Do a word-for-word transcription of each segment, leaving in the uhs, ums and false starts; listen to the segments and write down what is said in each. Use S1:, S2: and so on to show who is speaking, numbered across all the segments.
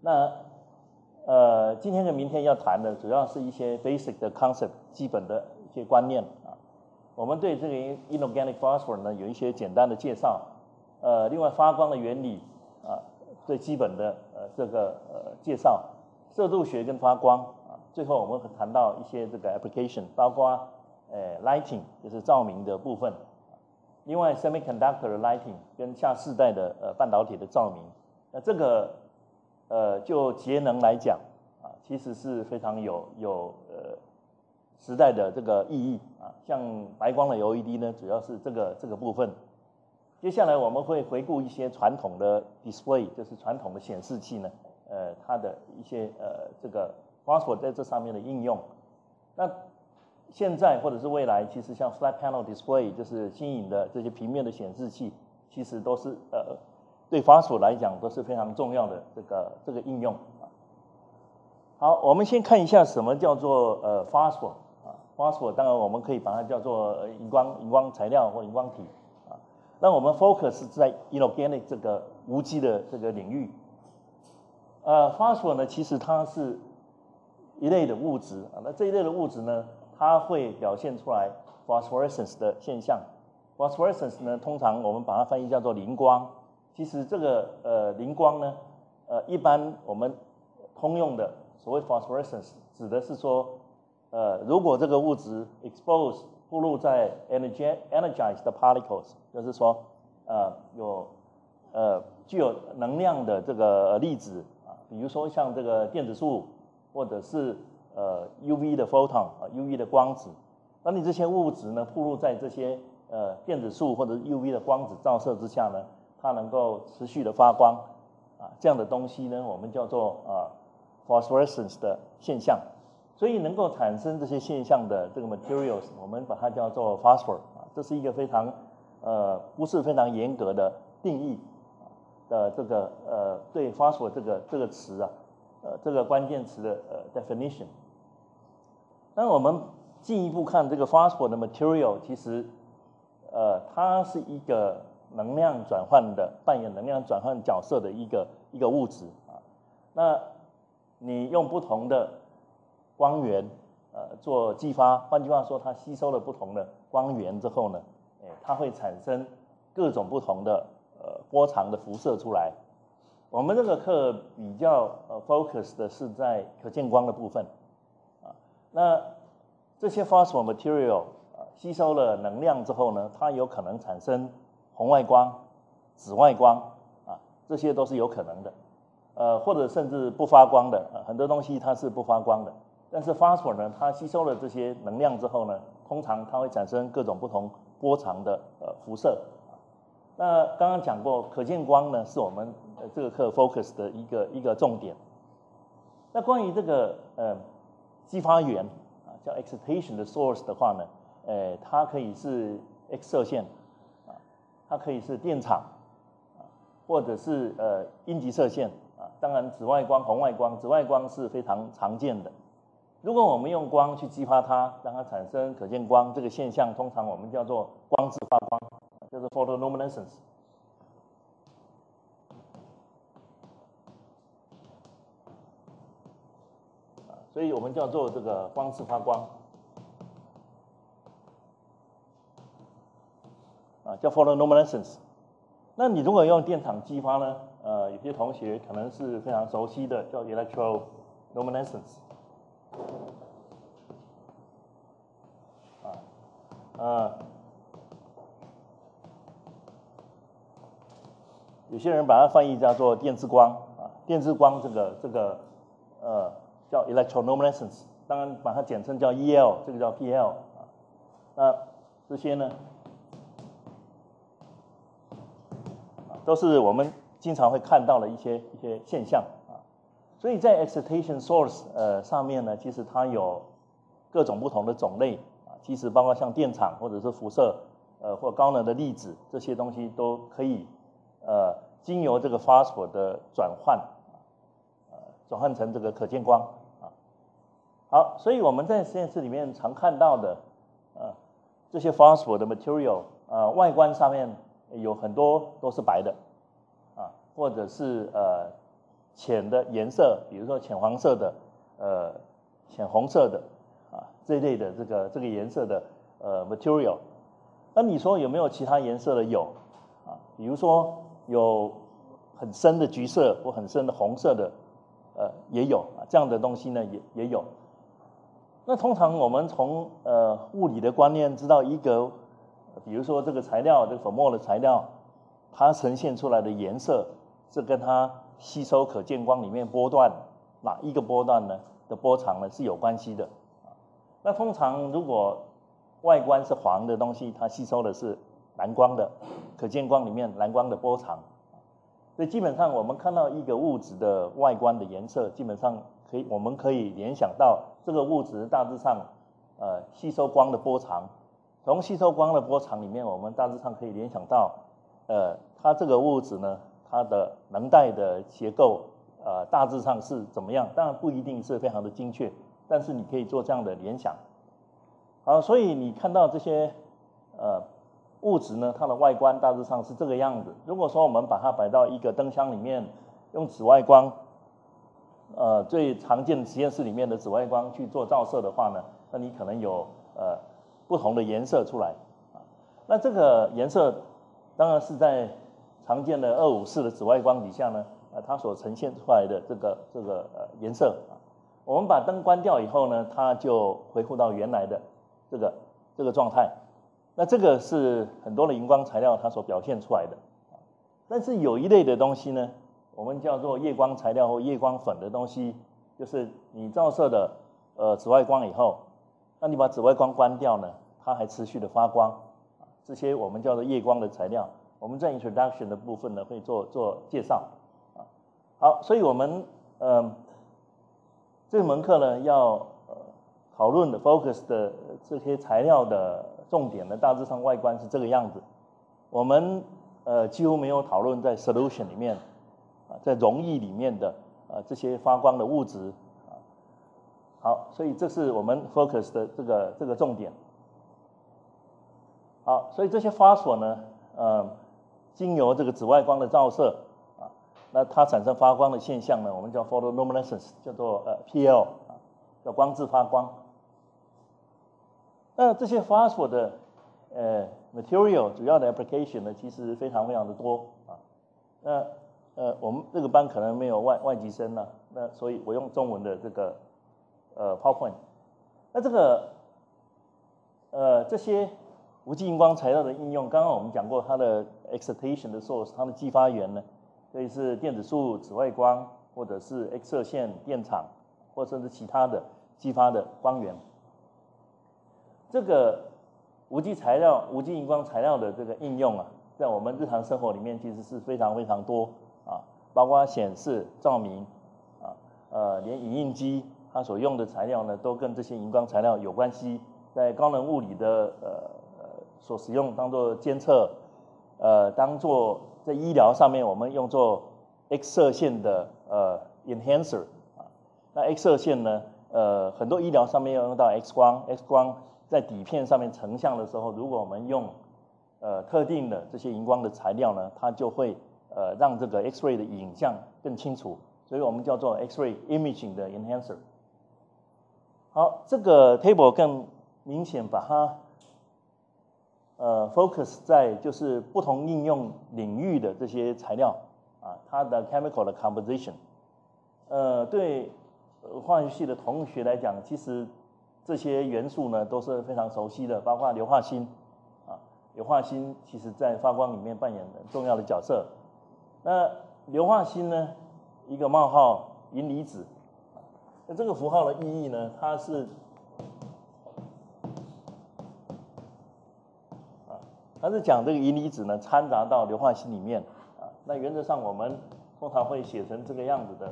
S1: 那呃，今天跟明天要谈的主要是一些 basic 的 concept， 基本的一些观念啊。我们对这个 inorganic phosphor 呢有一些简单的介绍，呃，另外发光的原理啊，最基本的呃这个呃介绍，色度学跟发光啊，最后我们会谈到一些这个 application， 包括呃 lighting 就是照明的部分，另外 semiconductor 的 lighting 跟下世代的呃半导体的照明，那这个呃就节能来讲啊，其实是非常有有呃时代的这个意义啊，像白光的 L E D 呢，主要是这个这个部分。接下来我们会回顾一些传统的 display， 就是传统的显示器呢，呃，它的一些呃这个 phosphor 在这上面的应用。那现在或者是未来，其实像 flat panel display， 就是新颖的这些平面的显示器，其实都是呃对 phosphor 来讲都是非常重要的这个这个应用。好，我们先看一下什么叫做呃 phosphor 啊 ，phosphor 当然我们可以把它叫做荧光荧光材料或荧光体啊。那我们 focus 在 inorganic 这个无机的这个领域。呃 ，phosphor 呢，其实它是一类的物质啊。那这一类的物质呢，它会表现出来 phosphorescence 的现象。phosphorescence 呢，通常我们把它翻译叫做磷光。其实这个呃磷光呢，呃，一般我们通用的所谓 phosphorescence 指的是说，呃，如果这个物质 expose 暴露在 energized particles， 就是说，呃，有呃具有能量的这个粒子啊，比如说像这个电子束，或者是呃 U V 的 photon 啊 U V 的光子，那你这些物质呢，暴露在这些呃电子束或者 U V 的光子照射之下呢，它能够持续的发光啊，这样的东西呢，我们叫做啊。phosphorescence 的现象，所以能够产生这些现象的这个 materials， 我们把它叫做 phosphor 啊，这是一个非常呃不是非常严格的定义的这个呃对 phosphor 这个这个词啊，呃这个关键词的呃 definition。那我们进一步看这个 phosphor 的 material， 其实呃它是一个能量转换的扮演能量转换角色的一个一个物质啊，那你用不同的光源，呃，做激发，换句话说，它吸收了不同的光源之后呢，哎，它会产生各种不同的呃波长的辐射出来。我们这个课比较呃 focus 的是在可见光的部分，啊，那这些 phosphor material 啊吸收了能量之后呢，它有可能产生红外光、紫外光啊，这些都是有可能的。呃，或者甚至不发光的，呃，很多东西它是不发光的。但是 phosphor 呢，它吸收了这些能量之后呢，通常它会产生各种不同波长的呃辐射。那刚刚讲过，可见光呢是我们呃这个课 focus 的一个一个重点。那关于这个呃激发源啊，叫 excitation 的 source 的话呢，呃，它可以是 X 射线啊，它可以是电场啊，或者是呃阴极射线。当然，紫外光、红外光，紫外光是非常常见的。如果我们用光去激发它，让它产生可见光，这个现象通常我们叫做光质发光，叫做 photoluminescence。所以我们叫做这个光质发光，啊，叫 photoluminescence。那你如果用电场激发呢？呃，有些同学可能是非常熟悉的，叫 electroluminescence。啊，呃，有些人把它翻译叫做电磁光啊，电磁光这个这个呃叫 electroluminescence， 当然把它简称叫 E L， 这个叫 P L 啊。那这些呢，都是我们经常会看到的一些一些现象啊，所以在 excitation source 呃上面呢，其实它有各种不同的种类啊，其实包括像电场或者是辐射呃或高能的粒子这些东西都可以呃经由这个 phosphor 的转换呃转换成这个可见光啊。好，所以我们在实验室里面常看到的呃这些 phosphor 的 material 呃外观上面有很多都是白的。或者是呃浅的颜色，比如说浅黄色的、呃浅红色的啊这一类的这个这个颜色的呃 material。那你说有没有其他颜色的？有啊，比如说有很深的橘色或很深的红色的，呃也有啊，这样的东西呢也也有。那通常我们从呃物理的观念知道一个，比如说这个材料，这个粉末的材料，它呈现出来的颜色是跟它吸收可见光里面波段哪一个波段呢的波长呢是有关系的。那通常如果外观是黄的东西，它吸收的是蓝光的可见光里面蓝光的波长。所以基本上我们看到一个物质的外观的颜色，基本上可以我们可以联想到这个物质大致上呃吸收光的波长。从吸收光的波长里面，我们大致上可以联想到呃它这个物质呢它的能带的结构呃大致上是怎么样，当然不一定是非常的精确，但是你可以做这样的联想。好，所以你看到这些呃物质呢，它的外观大致上是这个样子。如果说我们把它摆到一个灯箱里面，用紫外光，呃最常见的实验室里面的紫外光去做照射的话呢，那你可能有呃不同的颜色出来啊。那这个颜色当然是在常见的二五四的紫外光底下呢，呃它所呈现出来的这个这个呃颜色啊。我们把灯关掉以后呢，它就恢复到原来的这个这个状态。那这个是很多的荧光材料它所表现出来的。但是有一类的东西呢，我们叫做夜光材料或夜光粉的东西，就是你照射的呃紫外光以后，那你把紫外光关掉呢，它还持续的发光。这些我们叫做夜光的材料，我们在 introduction 的部分呢会做做介绍。好，所以我们呃这门课呢要呃讨论的 focus 的这些材料的重点呢，大致上外观是这个样子。我们呃几乎没有讨论在 solution 里面啊，在溶液里面的啊这些发光的物质啊。好，所以这是我们 focus 的这个这个重点。好，所以这些phosphor呢，呃，经由这个紫外光的照射啊，那它产生发光的现象呢，我们叫 photoluminescence， 叫做呃 P L 啊，叫光致发光。那这些 phosphor 的呃 material 主要的 application 呢，其实非常非常的多啊。那呃我们这个班可能没有外外籍生呢，那所以我用中文的这个呃 PowerPoint。那这个呃这些无机荧光材料的应用，刚刚我们讲过它的 excitation 的 source， 它的激发源呢，可以是电子束、紫外光，或者是 X 射线、电场，或甚至其他的激发的光源。这个无机材料、无机荧光材料的这个应用啊，在我们日常生活里面其实是非常非常多啊，包括显示、照明啊，呃，连影印机它所用的材料呢，都跟这些荧光材料有关系。在高能物理的呃呃所使用，当做监测，呃，当做在医疗上面我们用作 X 射线的呃 enhancer 啊，那 X 射线呢，呃，很多医疗上面要用到 X 光 ，X 光。在底片上面成像的时候，如果我们用呃特定的这些荧光的材料呢，它就会呃让这个 X-ray 的影像更清楚，所以我们叫做 X-ray imaging 的 enhancer。好，这个 table 更明显把它呃 focus 在就是不同应用领域的这些材料啊，它的 chemical 的 composition。呃，对化学系的同学来讲，其实这些元素呢都是非常熟悉的，包括硫化锌啊，硫化锌其实在发光里面扮演很重要的角色。那硫化锌呢，一个冒号银离子，那这个符号的意义呢，它是啊，它是讲这个银离子呢掺杂到硫化锌里面啊，那原则上我们通常会写成这个样子的。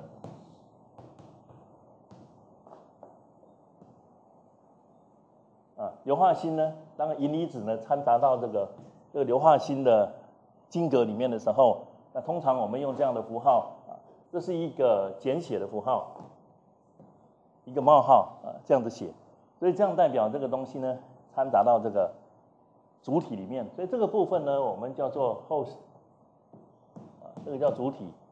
S1: 啊，硫化锌呢，当然银离子呢掺杂到这个这个硫化锌的晶格里面的时候，那通常我们用这样的符号啊，这是一个简写的符号，一个冒号啊，这样子写，所以这样代表这个东西呢掺杂到这个主体里面，所以这个部分呢我们叫做 host， 啊，这个叫主体。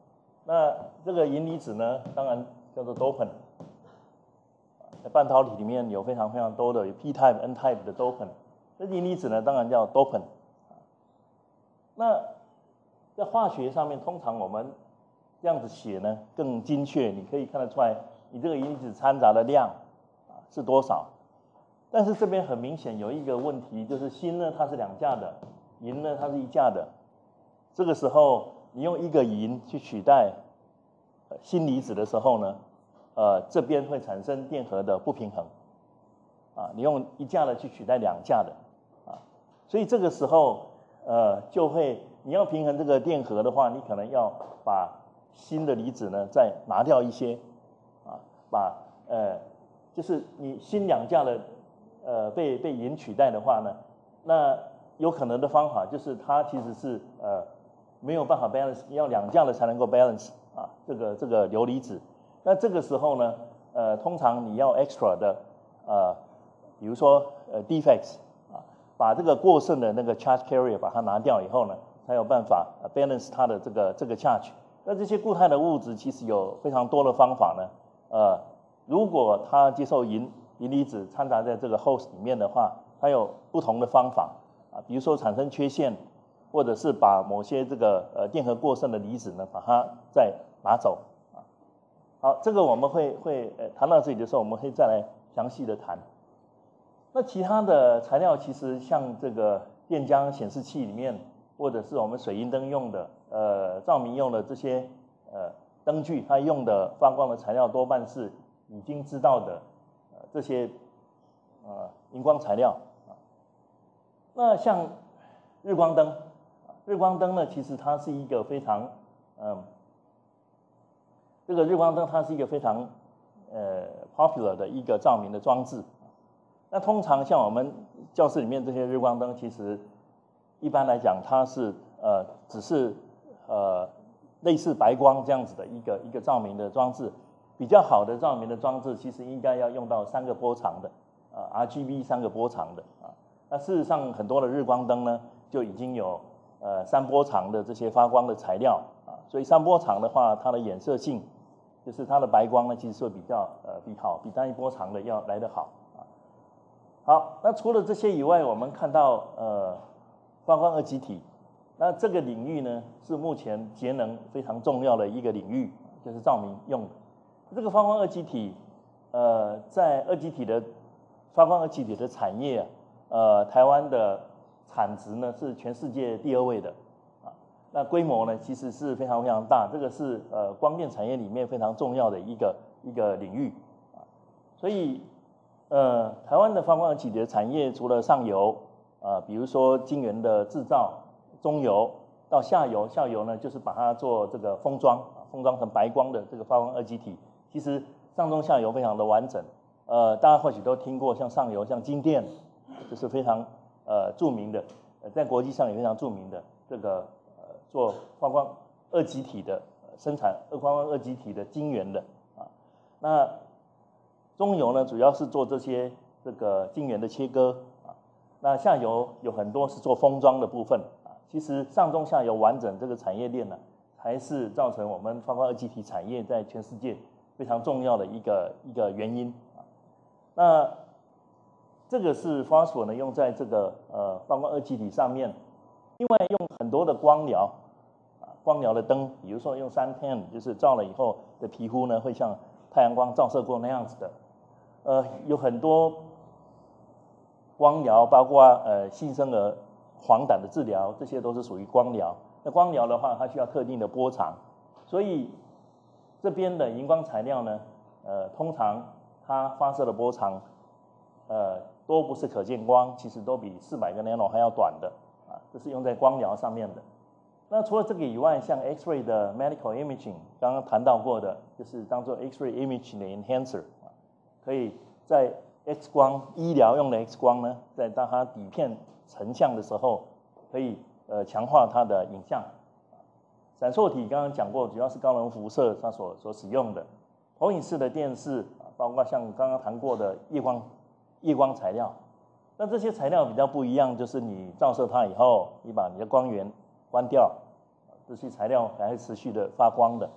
S1: 那这个银离子呢，当然叫做 dopant。在半导体里面有非常非常多的有 p-type、n-type 的 dopant。这银离子呢，当然叫 dopant。那在化学上面，通常我们这样子写呢更精确，你可以看得出来，你这个银离子掺杂的量啊是多少。但是这边很明显有一个问题，就是锌呢它是两价的，银呢它是一价的。这个时候你用一个银去取代锌离子的时候呢，呃，这边会产生电荷的不平衡。啊，你用一价的去取代两价的，啊，所以这个时候呃就会你要平衡这个电荷的话，你可能要把锌的离子呢再拿掉一些，啊，把呃就是你锌两价的呃被被银取代的话呢，那有可能的方法就是它其实是呃没有办法 balance， 要两价的才能够 balance 啊，这个这个硫离子。那这个时候呢，呃，通常你要 extra 的呃，比如说呃 defects 啊，把这个过剩的那个 charge carrier 把它拿掉以后呢，才有办法 balance 它的这个这个 charge。那这些固态的物质其实有非常多的方法呢，呃，如果它接受银银离子掺杂在这个 host 里面的话，它有不同的方法啊，比如说产生缺陷，或者是把某些这个呃电荷过剩的离子呢，把它再拿走啊。好，这个我们会会呃谈到这里的时候，我们会再来详细的谈。那其他的材料其实像这个电浆显示器里面，或者是我们水银灯用的，呃，照明用的这些呃灯具，它用的发光的材料多半是已经知道的呃这些呃荧光材料啊。那像日光灯，日光灯呢，其实它是一个非常嗯，这个日光灯它是一个非常呃 popular 的一个照明的装置。那通常像我们教室里面这些日光灯，其实一般来讲，它是呃只是呃类似白光这样子的一个一个照明的装置。比较好的照明的装置，其实应该要用到三个波长的啊 R G B 三个波长的啊。那事实上，很多的日光灯呢，就已经有呃三波长的这些发光的材料啊。所以三波长的话，它的衍射性就是它的白光呢，其实会比较呃比好，比单一波长的要来得好。好，那除了这些以外，我们看到呃发光二极体，那这个领域呢是目前节能非常重要的一个领域，就是照明用的。这个发光二极体，呃，在二极体的发光二极体的产业，呃，台湾的产值呢是全世界第二位的，啊，那规模呢其实是非常非常大，这个是呃光电产业里面非常重要的一个一个领域，啊，所以。呃，台湾的发光二极体的产业，除了上游，呃，比如说晶圆的制造，中游到下游，下游呢就是把它做这个封装，封装成白光的这个发光二极体。其实上中下游非常的完整。呃，大家或许都听过，像上游像晶电，就是非常呃著名的，呃，在国际上也非常著名的这个呃做发光二极体的生产，二发光二极体的晶圆的啊，那。中游呢，主要是做这些这个晶圆的切割啊，那下游有很多是做封装的部分啊。其实上中下游完整这个产业链呢，才是造成我们发光二极体产业在全世界非常重要的一个一个原因啊。那这个是 phosphor 呢用在这个呃发光二极体上面，另外用很多的光疗啊，光疗的灯，比如说用三 tan， 就是照了以后的皮肤呢会像太阳光照射过那样子的。呃，有很多光疗，包括呃新生儿黄疸的治疗，这些都是属于光疗。那光疗的话，它需要特定的波长，所以这边的荧光材料呢，呃，通常它发射的波长，呃，都不是可见光，其实都比四百个 nano 还要短的啊，这是用在光疗上面的。那除了这个以外，像 X-ray 的 medical imaging， 刚刚谈到过的，就是当做 X-ray imaging 的 enhancer。可以在 X 光医疗用的 X 光呢，在当它底片成像的时候，可以呃强化它的影像。闪烁体刚刚讲过，主要是高能辐射它所所使用的。投影式的电视，包括像刚刚谈过的夜光夜光材料。那这些材料比较不一样，就是你照射它以后，你把你的光源关掉，这些材料还会持续的发光的啊。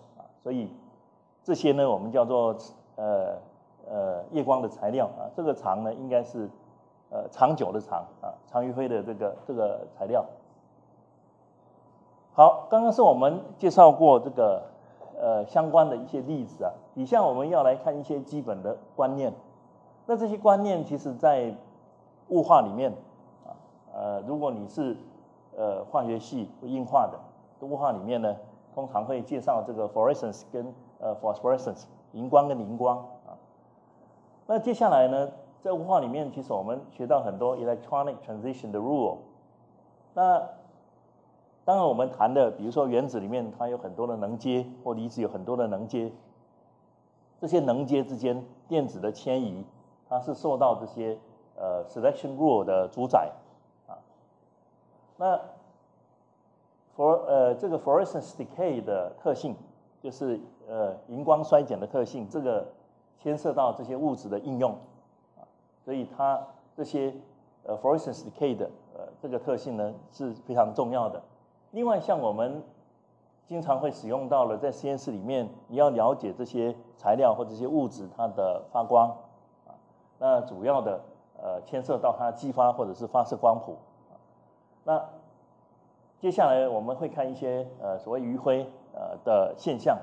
S1: 所以这些呢我们叫做呃呃夜光的材料啊，这个长呢应该是呃长久的长啊，长余辉的这个这个材料。好，刚刚是我们介绍过这个呃相关的一些例子啊，底下我们要来看一些基本的观念。那这些观念其实在物化里面啊，呃，如果你是呃化学系或硬化的，物化里面呢，通常会介绍这个 fluorescence 跟呃 phosphorescence 荧光跟荧光啊。那接下来呢，在物化里面，其实我们学到很多 electronic transition 的 rule。那当然我们谈的，比如说原子里面它有很多的能阶，或离子有很多的能阶，这些能阶之间电子的迁移，它是受到这些呃 selection rule 的主宰啊。那 for 呃这个 fluorescence decay 的特性，就是呃荧光衰减的特性，这个牵涉到这些物质的应用啊，所以它这些呃 fluorescence decay 的呃这个特性呢是非常重要的。另外，像我们经常会使用到了，在实验室里面，你要了解这些材料或这些物质它的发光啊，那主要的呃牵涉到它激发或者是发射光谱啊。那接下来我们会看一些呃所谓余晖呃的现象。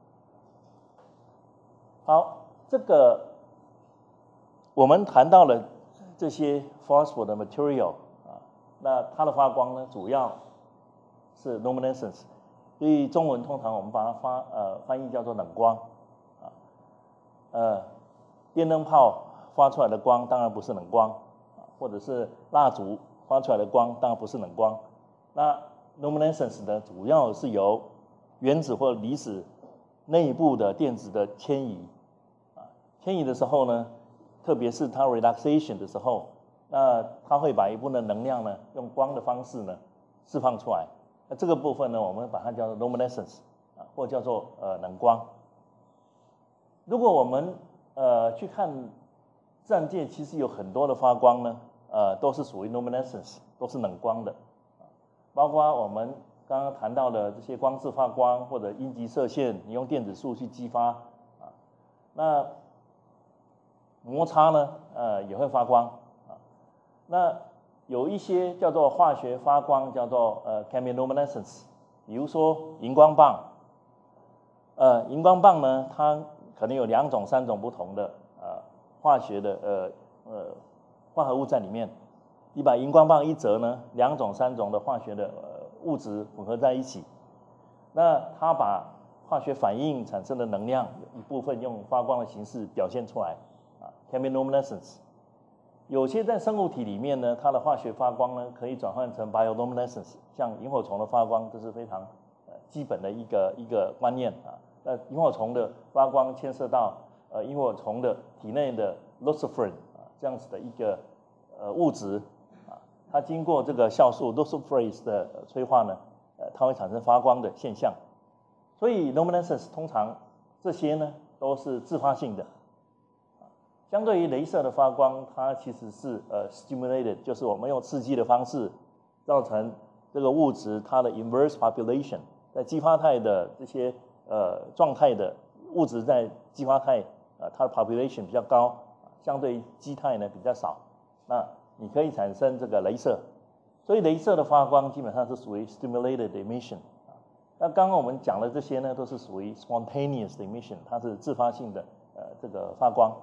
S1: 好，这个我们谈到了这些 phosphor 的 material 啊，那它的发光呢，主要是 luminescence， 所以中文通常我们把它发呃翻译叫做冷光啊。呃，电灯泡发出来的光当然不是冷光啊，或者是蜡烛发出来的光当然不是冷光。那 luminescence 呢，主要是由原子或离子内部的电子的迁移啊，迁移的时候呢，特别是它 relaxation 的时候，那它会把一部分的能量呢，用光的方式呢释放出来。那这个部分呢，我们把它叫做 luminescence 啊，或叫做呃冷光。如果我们呃去看自然界，其实有很多的发光呢，呃都是属于 luminescence， 都是冷光的，包括我们刚刚谈到的这些光致发光或者阴极射线，你用电子束去激发啊，那摩擦呢，呃也会发光啊，那有一些叫做化学发光，叫做呃 chemiluminescence， 比如说荧光棒，呃荧光棒呢，它可能有两种、三种不同的呃化学的呃呃化合物在里面。你把荧光棒一折呢，两种、三种的化学的呃物质混合在一起，那它把化学反应产生的能量一部分用发光的形式表现出来啊 chemiluminescence。有些在生物体里面呢，它的化学发光呢可以转换成 bioluminescence， 像萤火虫的发光，这是非常呃基本的一个一个观念啊。那萤火虫的发光牵涉到呃萤火虫的体内的 luciferin 啊这样子的一个呃物质啊，它经过这个酵素 luciferase 的催化呢，呃它会产生发光的现象。所以 luminescence 通常这些呢都是自发性的。相对于雷射的发光，它其实是呃 stimulated， 就是我们用刺激的方式，造成这个物质它的 inverse population， 在激发态的这些呃状态的物质在激发态呃它的 population 比较高，相对于基态呢比较少，那你可以产生这个雷射，所以雷射的发光基本上是属于 stimulated emission。那刚刚我们讲的这些呢，都是属于 spontaneous emission， 它是自发性的呃这个发光。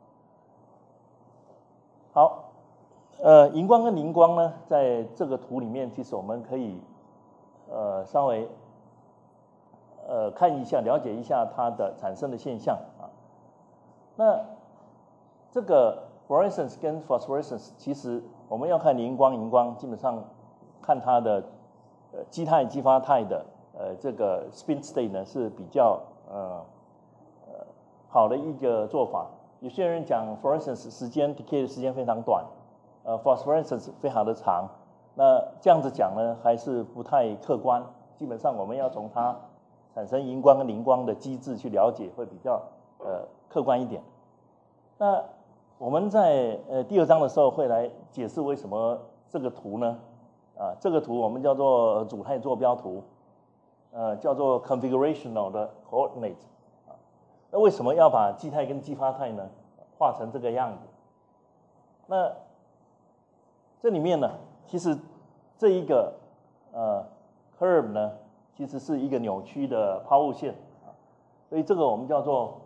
S1: 好，呃，荧光跟荧光呢，在这个图里面，其实我们可以呃稍微呃看一下，了解一下它的产生的现象啊。那这个 fluorescence 跟 phosphorescence， 其实我们要看荧光，荧光基本上看它的呃基态、激发态的呃这个 spin state 呢是比较呃呃好的一个做法。有些人讲 fluorescence 时间 decay 的时间非常短，呃 phosphorescence 非常的长，那这样子讲呢还是不太客观。基本上我们要从它产生荧光跟荧光的机制去了解，会比较呃客观一点。那我们在呃第二章的时候会来解释为什么这个图呢？啊，这个图我们叫做主态坐标图。 呃叫做 configurational 的 coordinate 啊。那为什么要把基态跟激发态呢画成这个样子？那这里面呢，其实这一个呃 curve 呢，其实是一个扭曲的抛物线啊，所以这个我们叫做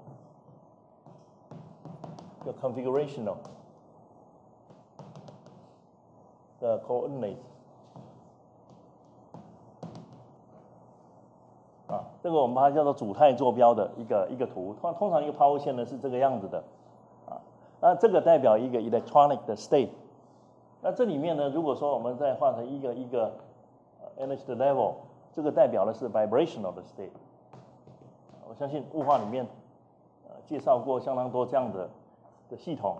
S1: 叫 configurational 的 coordinate 啊，这个我们把它叫做主态坐标的一个一个图。通通常一个抛物线呢是这个样子的啊，那这个代表一个 electronic 的 state。那这里面呢，如果说我们再画成一个一个 energy 的 level， 这个代表的是 vibrational 的 state。我相信物化里面呃介绍过相当多这样的的系统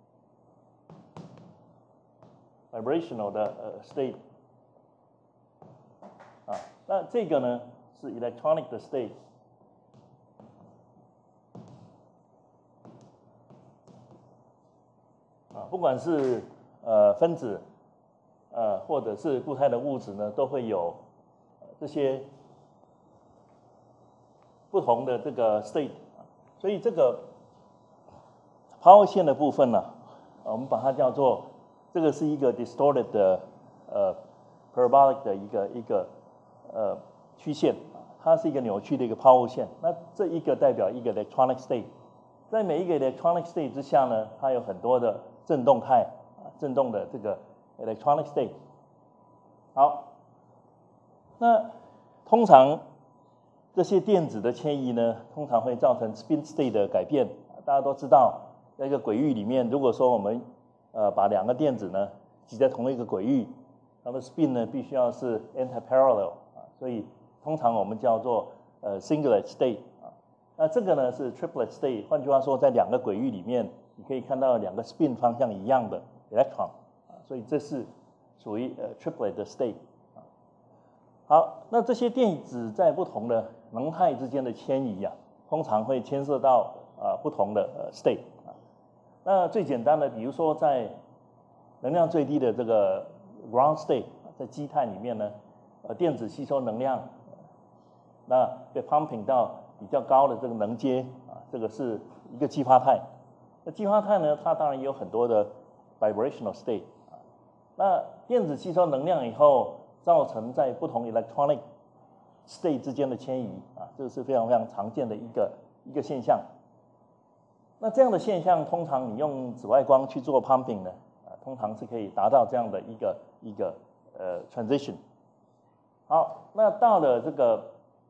S1: ，vibrational 的呃 state 啊，那这个呢是 electronic 的 state。啊，不管是呃分子，呃或者是固态的物质呢，都会有这些不同的这个 state。所以这个抛物线的部分呢，我们把它叫做这个是一个 distorted 的呃 parabolic 的一个一个呃曲线，它是一个扭曲的一个抛物线。那这一个代表一个 electronic state， 在每一个 electronic state 之下呢，它有很多的振动态。振动的这个 electronic state。好，那通常这些电子的迁移呢，通常会造成 spin state 的改变。大家都知道，在一个轨域里面，如果说我们呃把两个电子呢挤在同一个轨域，它的 spin 呢必须要是 anti-parallel 啊，所以通常我们叫做呃 singlet state 啊。那这个呢是 triplet state， 换句话说，在两个轨域里面，你可以看到两个 spin 方向一样的 electron， 所以这是属于呃 triplet 的 state。好，那这些电子在不同的能态之间的迁移啊，通常会牵涉到呃不同的呃 state 啊。那最简单的，比如说在能量最低的这个 ground state， 在基态里面呢，呃电子吸收能量，那被 pumping 到比较高的这个能阶啊，这个是一个激发态。那激发态呢，它当然也有很多的 vibrational state 啊。那电子吸收能量以后，造成在不同 electronic state 之间的迁移啊，这个是非常非常常见的一个一个现象。那这样的现象，通常你用紫外光去做 pumping 呢，啊，通常是可以达到这样的一个一个呃 transition。好，那到了这个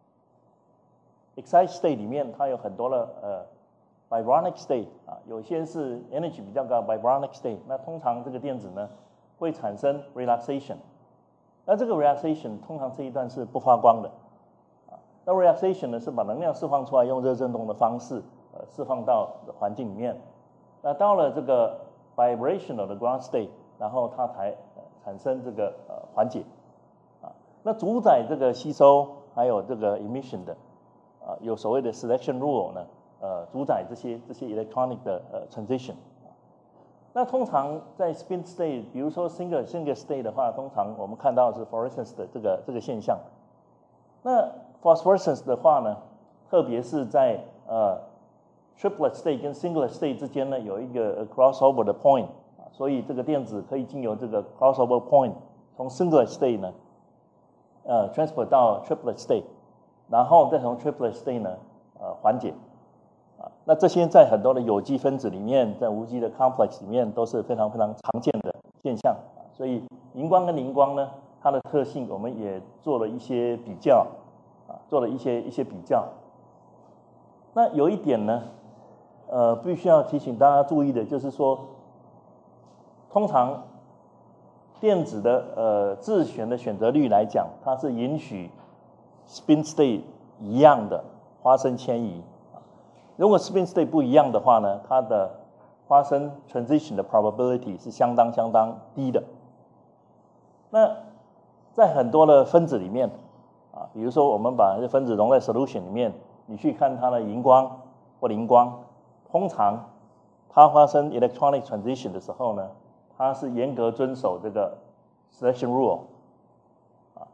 S1: excite state 里面，它有很多的呃 vibronic state 啊，有些是 energy 比较高 vibronic state， 那通常这个电子呢会产生 relaxation。那这个 relaxation 通常这一段是不发光的，啊，那 relaxation 呢是把能量释放出来，用热振动的方式，呃，释放到环境里面。那到了这个 vibrational 的 ground state， 然后它才、呃、产生这个呃缓解，啊，那主宰这个吸收还有这个 emission 的，啊，有所谓的 selection rule 呢，呃，主宰这些这些 electronic 的呃 transition。那通常在 spin state， 比如说 single single state 的话，通常我们看到的是 fluorescence 的这个这个现象。那 phosphorescence 的话呢，特别是在呃 triplet state 跟 singlet state 之间呢，有一个 crossover 的 point， 所以这个电子可以经由这个 crossover point， 从 singlet state 呢，呃 transfer 到 triplet state， 然后再从 triplet state 呢，呃缓解。那这些在很多的有机分子里面，在无机的 complex 里面都是非常非常常见的现象。所以荧光跟磷光呢，它的特性我们也做了一些比较，啊，做了一些一些比较。那有一点呢，呃，必须要提醒大家注意的，就是说，通常电子的呃自旋的选择率来讲，它是允许 spin state 一样的发生迁移。如果 spin state 不一样的话呢，它的发生 transition 的 probability 是相当相当低的。那在很多的分子里面啊，比如说我们把这分子溶在 solution 里面，你去看它的荧光或磷光，通常它发生 electronic transition 的时候呢，它是严格遵守这个 selection rule 啊。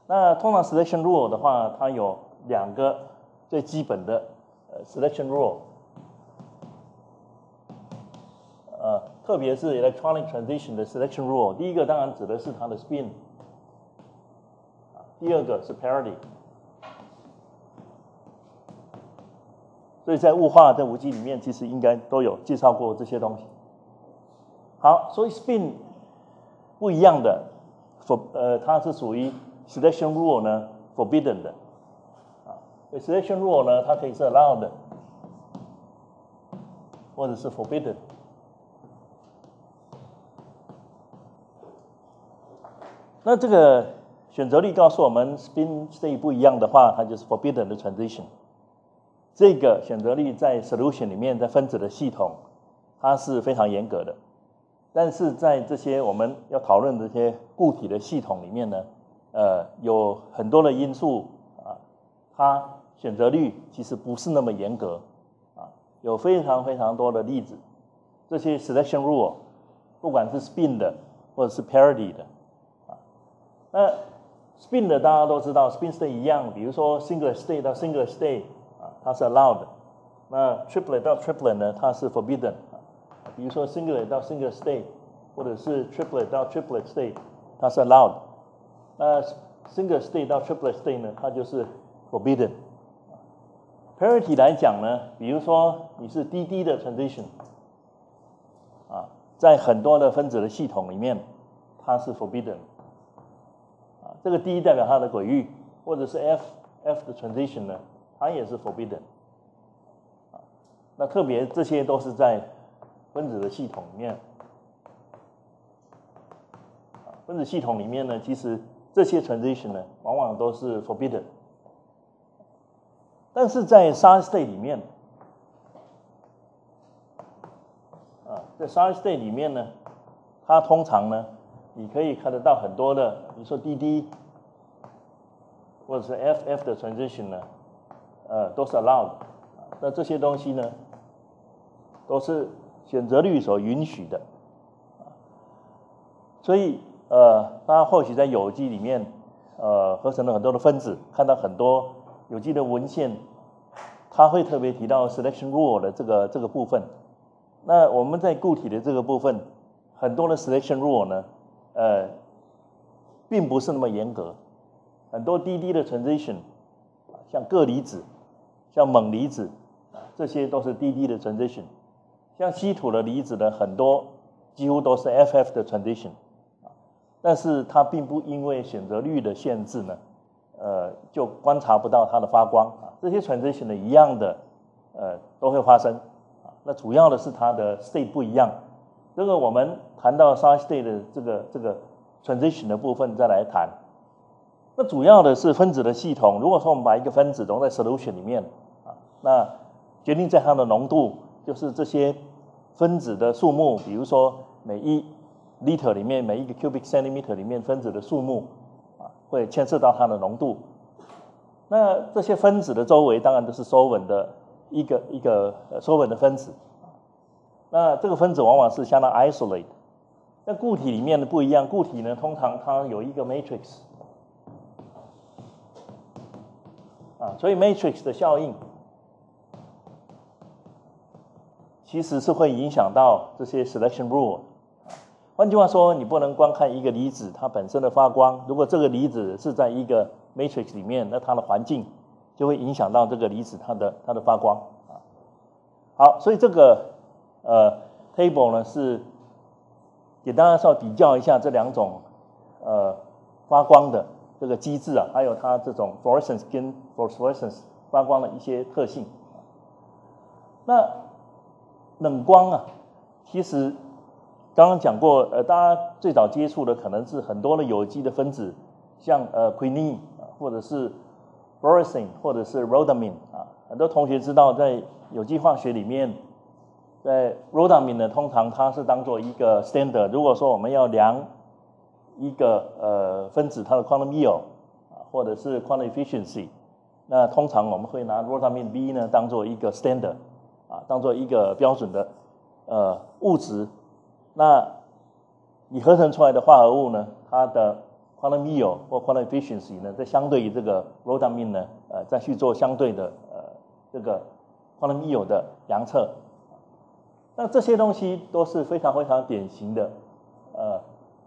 S1: 那通常 selection rule 的话，它有两个最基本的呃 selection rule， 呃，特别是 electronic transition 的 selection rule， 第一个当然指的是它的 spin， 第二个是 parity。所以在物化在无机里面，其实应该都有介绍过这些东西。好，所以 spin 不一样的，for 呃，它是属于 selection rule 呢 forbidden 的，啊，所以 selection rule 呢，它可以是 allowed， 或者是 forbidden。那这个选择力告诉我们 spin state 不一样的话，它就是 forbidden 的 transition。这个选择力在 solution 里面，在分子的系统，它是非常严格的。但是在这些我们要讨论的这些固体的系统里面呢，呃，有很多的因素啊，它选择率其实不是那么严格啊，有非常非常多的例子，这些 selection rule， 不管是 spin 的或者是 parity 的啊，那 spin 的大家都知道 ，spin state 一样，比如说 single state 到 single state 啊，它是 allowed， 那 triplet 到 triplet 呢，它是 forbidden。比如说 singlet 到 single state， 或者是 triplet 到 triplet state， 它是 allowed。那 single state 到 triplet state 呢，它就是 forbidden。parity 来讲呢，比如说你是滴滴的 transition， 啊，在很多的分子的系统里面，它是 forbidden。啊，这个 D 代表它的轨域，或者是 F F 的 transition 呢，它也是 forbidden。啊，那特别这些都是在分子的系统里面，分子系统里面呢，其实这些 transition 呢，往往都是 forbidden。但是在 solid state 里面，啊，在 solid state 里面呢，它通常呢，你可以看得到很多的，比如说 D D 或者是 F F 的 transition 呢，呃，都是 allowed。那这些东西呢，都是选择率所允许的，所以呃，大家或许在有机里面，呃，合成了很多的分子，看到很多有机的文献，它会特别提到 selection rule 的这个这个部分。那我们在固体的这个部分，很多的 selection rule 呢，呃，并不是那么严格，很多滴滴的 transition， 像铬离子、像锰离子，这些都是滴滴的 transition。像稀土的离子呢，很多几乎都是 F F 的 transition， 但是它并不因为选择率的限制呢，呃，就观察不到它的发光啊。这些 transition 呢一样的，呃，都会发生啊。那主要的是它的 state 不一样。这个我们谈到 solid state 的这个这个 transition 的部分再来谈。那主要的是分子的系统。如果说我们把一个分子溶在 solution 里面啊，那决定在它的浓度。就是这些分子的数目，比如说每一 liter 里面每一个 cubic centimeter 里面分子的数目啊，会牵涉到它的浓度。那这些分子的周围当然都是 solvent 的一个一个 solvent 的分子。那这个分子往往是相当 isolate。那固体里面的不一样，固体呢通常它有一个 matrix 啊，所以 matrix 的效应。其实是会影响到这些 selection rule。换句话说，你不能光看一个离子它本身的发光，如果这个离子是在一个 matrix 里面，那它的环境就会影响到这个离子它的它的发光。好，所以这个呃 table 呢是给大家稍微比较一下这两种呃发光的这个机制啊，还有它这种 fluorescence 跟 phosphorescence 发光的一些特性。那冷光啊，其实刚刚讲过，呃，大家最早接触的可能是很多的有机的分子，像呃 quinine 或者是 fluorescein 或者是 rhodamine 啊，很多同学知道在有机化学里面，在 rhodamine 呢，通常它是当做一个 standard。如果说我们要量一个呃分子它的 quantum yield 啊，或者是 quantum efficiency， 那通常我们会拿 rhodamine B 呢当做一个 standard。啊，当做一个标准的呃物质，那你合成出来的化合物呢，它的 quantum yield 或 quantum efficiency 呢，再相对于这个 rhodamine 呢，呃，再去做相对的呃这个 quantum yield 的量测。那这些东西都是非常非常典型的呃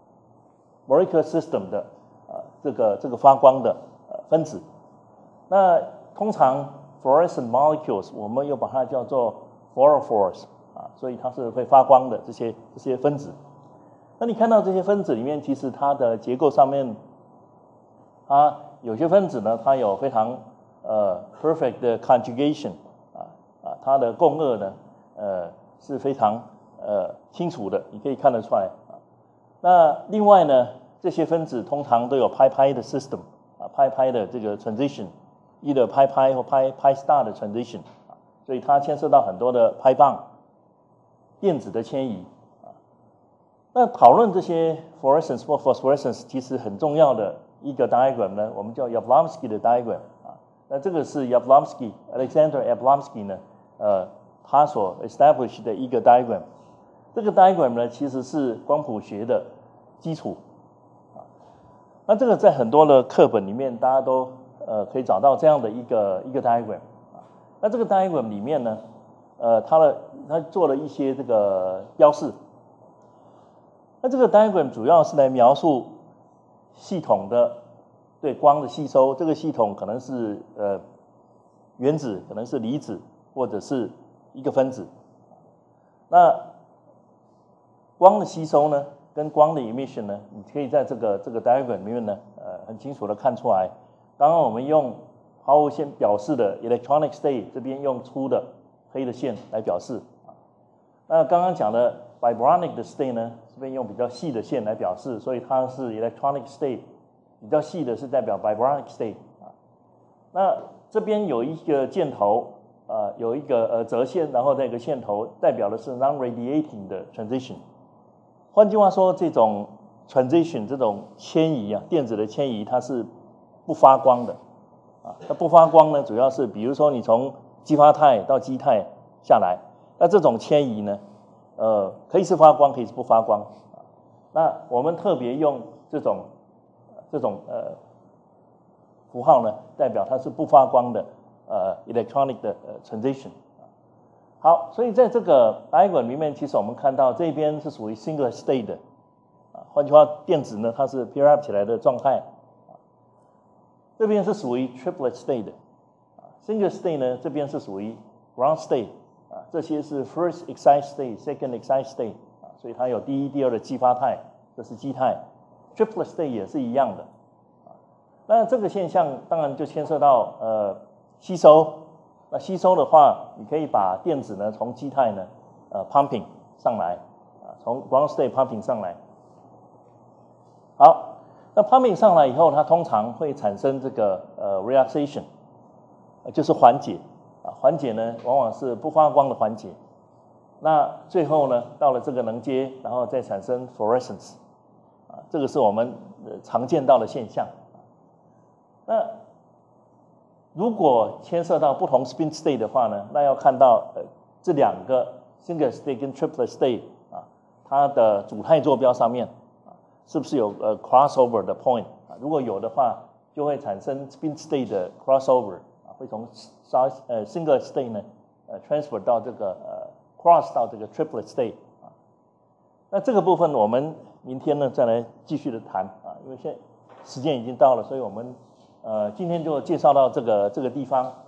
S1: molecular system 的呃这个这个发光的呃分子。那通常 fluorescent molecules 我们又把它叫做 fluorophores 啊，所以它是会发光的这些这些分子。那你看到这些分子里面，其实它的结构上面，它有些分子呢，它有非常呃 perfect 的 conjugation 啊啊，它的共轭呢，呃是非常呃清楚的，你可以看得出来啊。那另外呢，这些分子通常都有拍拍的 system 啊，拍拍的这个 transition，either 拍拍或拍拍 star 的 transition 啊，所以它牵涉到很多的拍棒、电子的迁移。那讨论这些 fluorescence 或 phosphorescence 其实很重要的一个 diagram 呢，我们叫 Yablonsky 的 diagram 啊。那这个是 Yablonsky Alexander Yablonsky 呢，呃，他所 establish 的一个 diagram。这个 diagram 呢，其实是光谱学的基础啊。那这个在很多的课本里面，大家都呃可以找到这样的一个一个 diagram 啊。那这个 diagram 里面呢，呃，他的他做了一些这个标示。那这个 diagram 主要是来描述系统的对光的吸收，这个系统可能是呃原子，可能是离子，或者是一个分子。那光的吸收呢，跟光的 emission 呢，你可以在这个这个 diagram 里面呢，呃，很清楚的看出来。刚刚我们用抛物线表示的 electronic state， 这边用粗的黑的线来表示。那刚刚讲的 vibronic 的 state 呢，这边用比较细的线来表示，所以它是 electronic state， 比较细的是代表 vibronic state 啊。那这边有一个箭头，呃，有一个呃折线，然后再一个线头，代表的是 non-radiating 的 transition。换句话说，这种 transition 这种迁移啊，电子的迁移，它是不发光的啊。它不发光呢，主要是比如说你从激发态到基态下来，那这种迁移呢，呃，可以是发光，可以是不发光啊。那我们特别用这种这种呃符号呢，代表它是不发光的呃 electronic 的呃 transition。好，所以在这个 diagram 里面，其实我们看到这边是属于 single state 的啊，换句话，电子呢它是 pair up 起来的状态啊。这边是属于 triplet state 的啊 ，single state 呢这边是属于 ground state 啊，这些是 first excite state、second excite state 啊，所以它有第一、第二的激发态，这是基态 ，triplet state 也是一样的啊。那这个现象当然就牵涉到呃吸收。那吸收的话，你可以把电子呢从基态呢，呃 pumping 上来，啊，从 ground state pumping 上来。好，那 pumping 上来以后，它通常会产生这个呃 relaxation， 就是缓解，啊，缓解呢往往是不发光的缓解。那最后呢，到了这个能阶，然后再产生 fluorescence， 啊，这个是我们常见到的现象。那如果牵涉到不同 spin state 的话呢，那要看到呃这两个 single state 跟 triplet state 啊，它的主态坐标上面啊，是不是有呃 crossover 的 point 啊？如果有的话，就会产生 spin state 的 crossover 啊，会从呃 single state 呢呃 transfer 到这个呃 cross 到这个 triplet state 啊。那这个部分我们明天呢再来继续的谈啊，因为现在时间已经到了，所以我们。呃，今天就介绍到这个这个地方。